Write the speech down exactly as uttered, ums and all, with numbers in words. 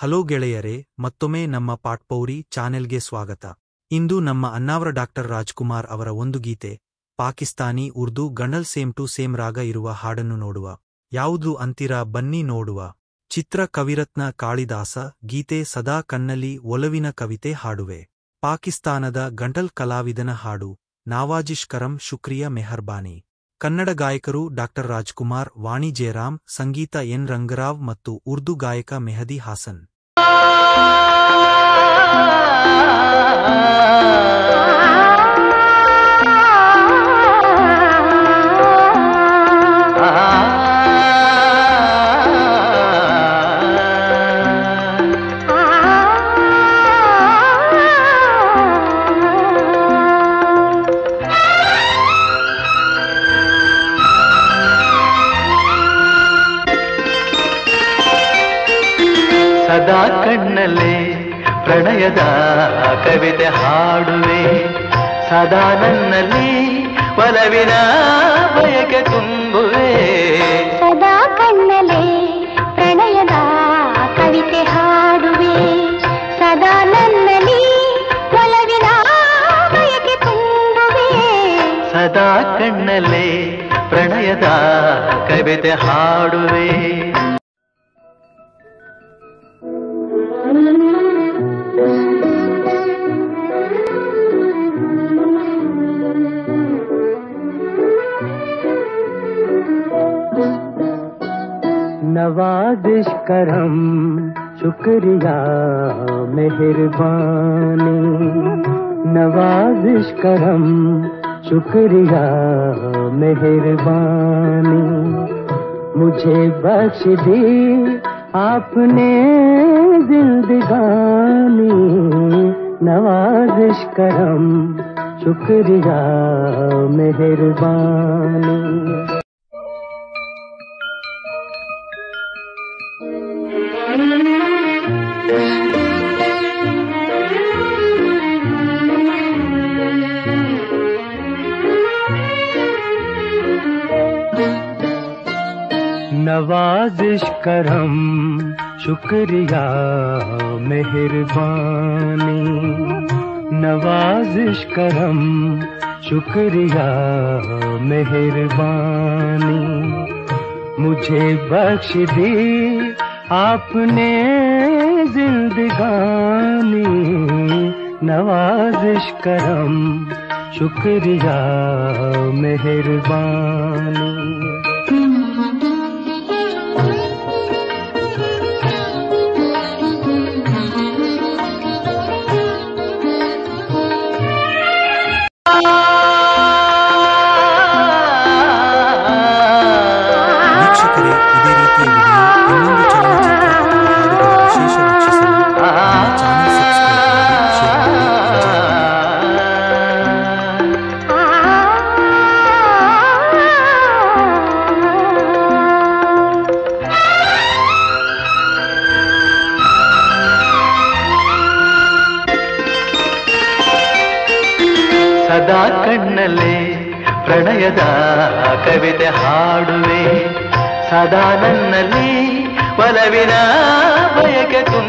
Hello ಗೆಳೆಯರೇ, ಮತ್ತೊಮ್ಮೆ ನಮ್ಮ ಪಾಟ್ಪೌರಿ ಚಾನೆಲ್ಗೆ ಸ್ವಾಗತ. ಇಂದು ನಮ್ಮ ಅನ್ನಾವರ ಡಾಕ್ಟರ್ ರಾಜ್ಕುಮಾರ್ ಅವರ ಒಂದು ಗೀತೆ, ಪಾಕಿಸ್ತಾನಿ ಉರ್ದು ಗಣಲ್ ಸೇಮ್ ಟು ಸೇಮ್ ರಾಗ ಇರುವ ಹಾಡನ್ನು ನೋಡುವ. ಯಾವುದು ಅಂತೀರಾ, ಬನ್ನಿ ನೋಡುವ. ಚಿತ್ರ ಕವಿರತ್ನ ಕಾಳಿದಾಸ, ಗೀತೆ ಸದಾ ಕಣ್ಣಲ್ಲಿ ಒಲವಿನ ಕವಿತೆ ಹಾಡುವೆ. ಪಾಕಿಸ್ತಾನದ ಗಂಟಲ್ ಕಲಾವಿದನ ಹಾಡು, ನವಾಜಿಶ್ ಕರಂ ಶುಕ್ರಿಯ ಮೆಹರ್ಬಾನಿ. ಕನ್ನಡ ಗಾಯಕರು ಡಾಕ್ಟರ್ ರಾಜ್ಕುಮಾರ್, ವಾಣಿ ಜಯರಾಮ್, ಸಂಗೀತ ಎನ್ ರಂಗರಾವ್ ಮತ್ತು ಉರ್ದು ಗಾಯಕ ಮೆಹದಿ ಹಾಸನ್. ಸದಾ ಕಣ್ಣಲ್ಲೇ ಪ್ರಣಯದ ಕವಿತೆ ಹಾಡುವೆ, ಸದಾ ನನ್ನಲ್ಲಿ ಒಲವಿನ ಬಯಕೆ ತುಂಬುವೆ. ಸದಾ ಕಣ್ಣಲ್ಲೇ ಪ್ರಣಯದ ಕವಿತೆ ಹಾಡುವೆ, ಸದಾ ನನ್ನಲ್ಲಿ ಒಲವಿನ ಬಯಕೆ ತುಂಬುವೆ. ಸದಾ ಕಣ್ಣಲ್ಲೇ ಪ್ರಣಯದ ಕವಿತೆ ಹಾಡುವೆ. नवाजिश करम शुक्रिया मेहरबानी, नवाजिश करम शुक्रिया मेहरबानी. मुझे बख्श दी आपने जिंदगानी, नवाजिश करम शुक्रिया मेहरबानी. नवाजिश करम शुक्रिया मेहरबानी, नवाजिश करम शुक्रिया मेहरबानी. मुझे बख्श दी आपने जिंदगानी, नवाजिश करम शुक्रिया मेहरबानी. ವೀಕ್ಷಕರೇ, ಇದೇ ರೀತಿಯ ವಿಡಿಯೋ ಇನ್ನೊಂದು ಚಲನಚಿತ್ರ ಹಾಡುಗಳ ವಿಶೇಷ ವೀಕ್ಷಿಸಲು ನಮ್ಮ ಚಾನೆಲ್ ಸಬ್ಸ್ಕ್ರೈಬ್ ಮಾಡಿ, ಶೇರ್ ಮಾಡಿ, ಜೈ ಹಿಂದ್. ಸದಾ ಕಣ್ಣಲ್ಲೇ ಪ್ರಣಯದ ಕವಿತೆ ಹಾಡುವೆ, ಸದಾ ನನ್ನಲ್ಲಿ ಒಲವಿನ ಬಯಕೆ